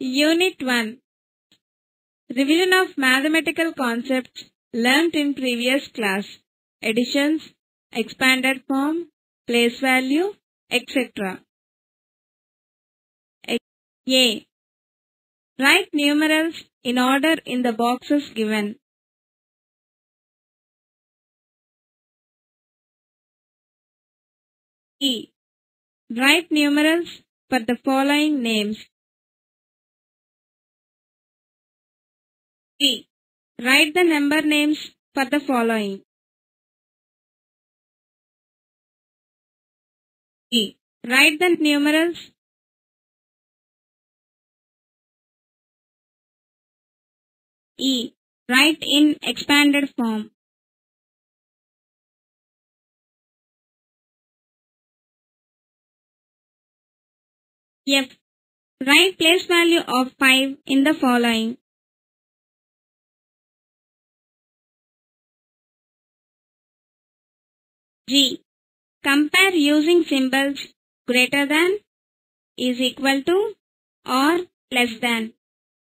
Unit 1. Revision of mathematical concepts learnt in previous class. Additions, expanded form, place value, etc. A. Write numerals in order in the boxes given. E. Write numerals for the following names. E. Write the number names for the following. E. Write the numerals. E. Write in expanded form. F. Write place value of 5 in the following. G. Compare using symbols greater than, is equal to, or less than.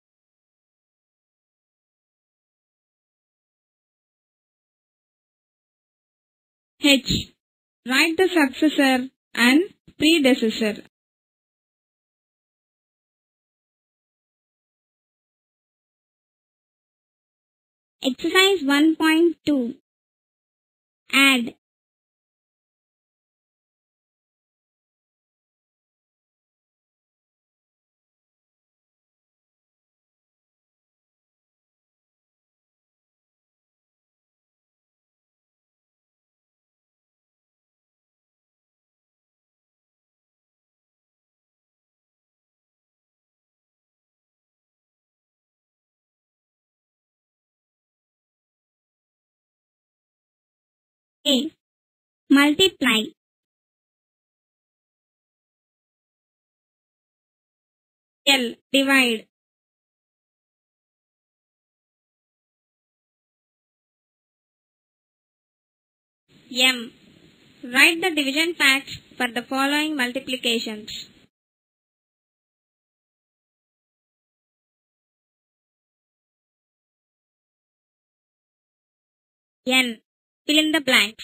H. Write the successor and predecessor. Exercise 1.2. Add. A. Multiply. L. Divide. M. Write the division facts for the following multiplications. N. Fill in the blanks.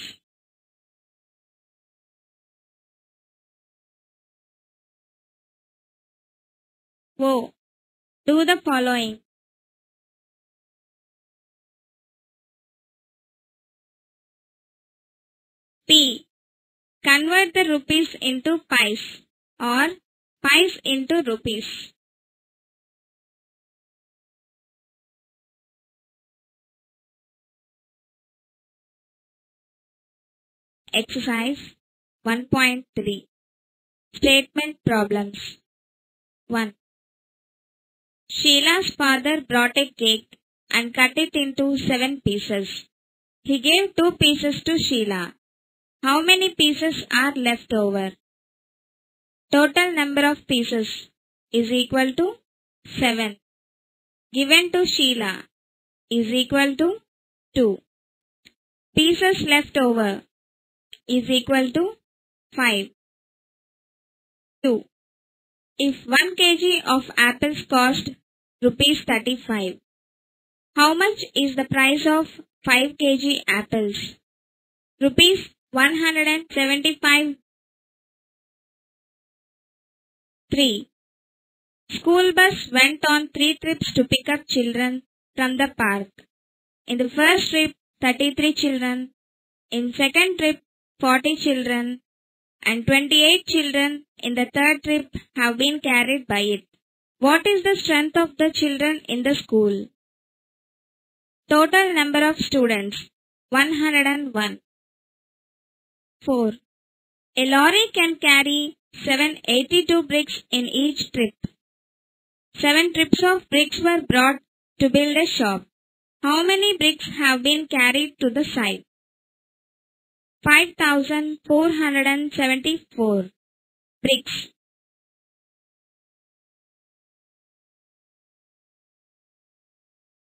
O. Do the following. P. Convert the rupees into pies or pies into rupees. Exercise 1.3. Statement problems. 1. Sheila's father brought a cake and cut it into 7 pieces. He gave 2 pieces to Sheila. How many pieces are left over? Total number of pieces is equal to 7. Given to Sheila is equal to 2. Pieces left over is equal to 5. 2. If 1 kg of apples cost rupees 35, how much is the price of 5 kg apples? Rupees 175. 3. School bus went on 3 trips to pick up children from the park. In the first trip, 33 children. In second trip, 40 children. And 28 children in the third trip have been carried by it. What is the strength of the children in the school? Total number of students, 101. 4. A lorry can carry 782 bricks in each trip. 7 trips of bricks were brought to build a shop. How many bricks have been carried to the site? 5,474 bricks.